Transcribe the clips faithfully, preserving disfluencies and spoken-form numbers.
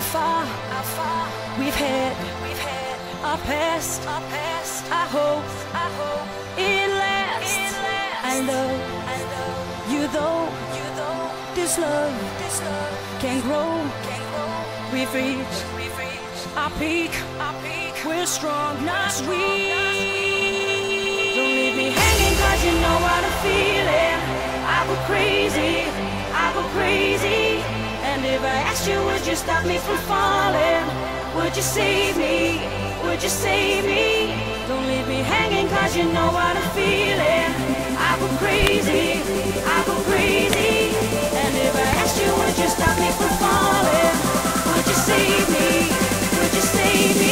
far, how far we've had, we've had our past, our past. I hope, I hope it lasts. It lasts. I love, I love you though, you though. This love, this love can grow, can grow. We've reached, we've reached our peak, our peak. We're strong, not weak. Don't leave me hanging 'cause you know what I'm feeling. I go crazy, I go crazy. And if I asked you, would you stop me from falling? Would you save me? Would you save me? Don't leave me hanging 'cause you know what I'm feeling. I go crazy, I go crazy. And if I asked you, would you stop me from falling? Would you save me? Would you save me?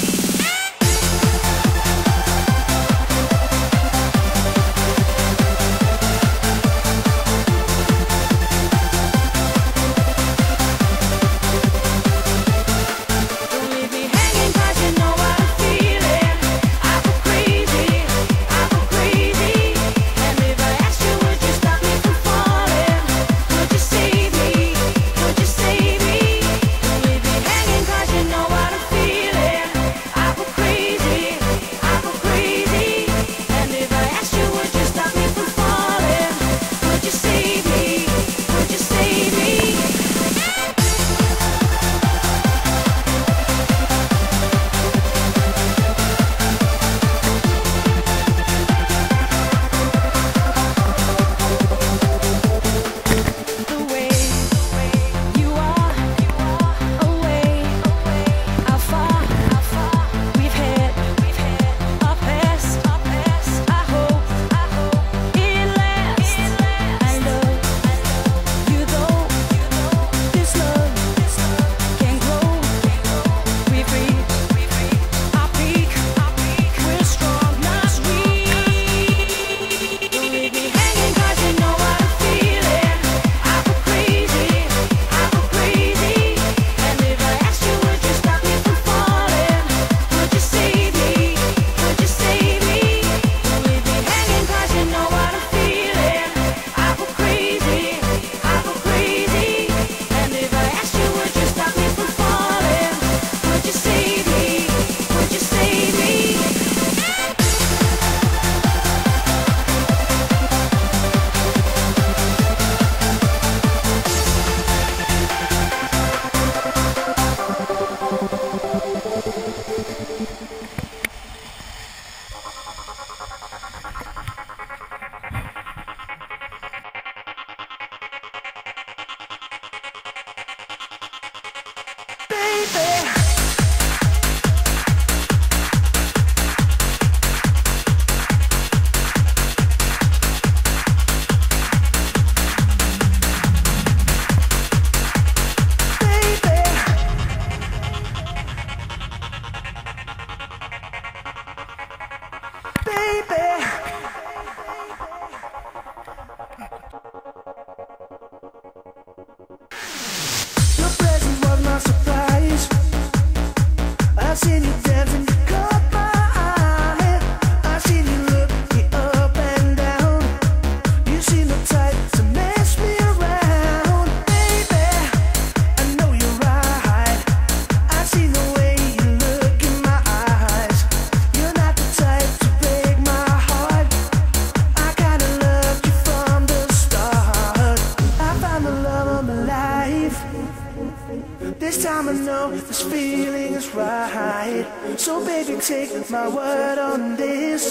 Take my word on this.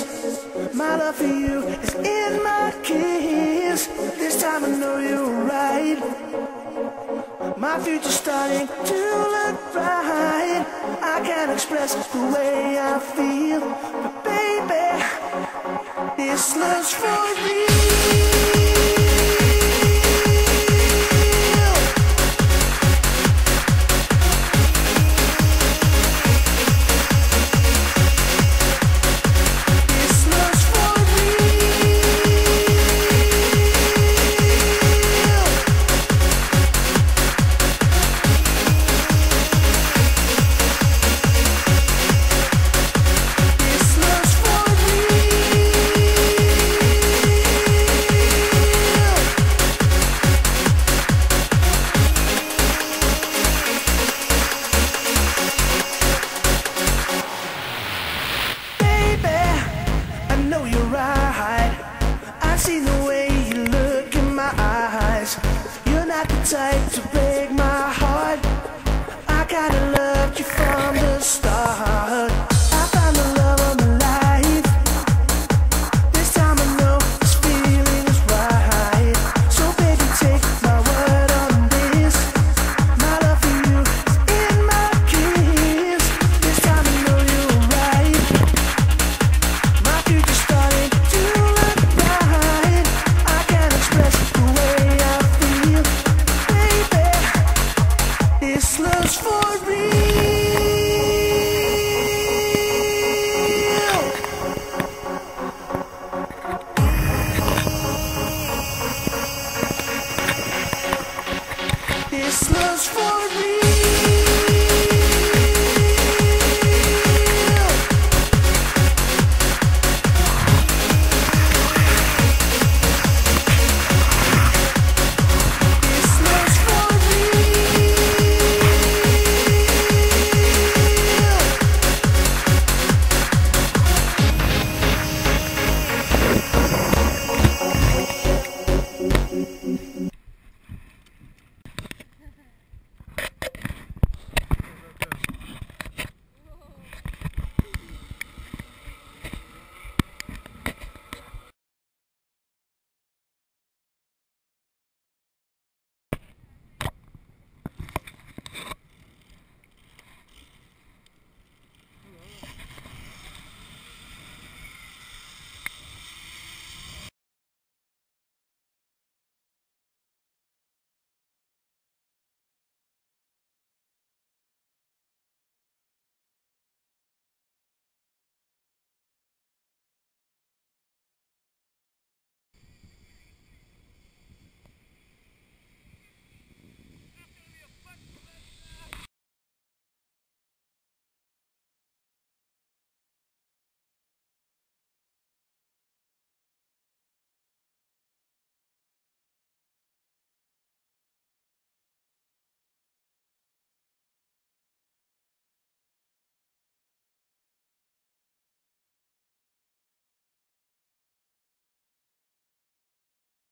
My love for you is in my kiss. This time I know you're right. My future's starting to look bright. I can't express the way I feel, but baby, this love's for real. not the type to break my heart. I kinda loved you from the start. I found the love of my life. This time I know this feeling is right. So baby, take my word on this. My love for you is in my kiss. This time I know you're right. My future's starting to look bright. I can't express the way I feel, baby. This love's for real. This love's for real.